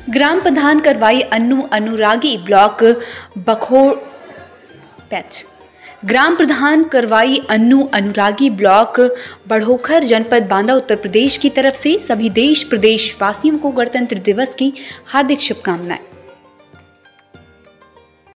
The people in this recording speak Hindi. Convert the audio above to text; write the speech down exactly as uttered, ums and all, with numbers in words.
ग्राम प्रधान करवाई अन्नू अनुरागी ब्लॉक बखोर पैच ग्राम प्रधान करवाई अन्नू अनुरागी ब्लॉक बढ़ोखर जनपद बांदा उत्तर प्रदेश की तरफ से सभी देश प्रदेश वासियों को गणतंत्र दिवस की हार्दिक शुभकामनाएं।